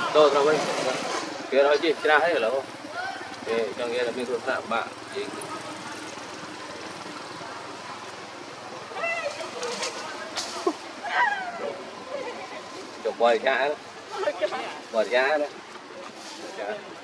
Tôi rồi kia nói gì ra hết rồi trong kia là mình cũng tạm bạn chụp bời giá đó bời giá đó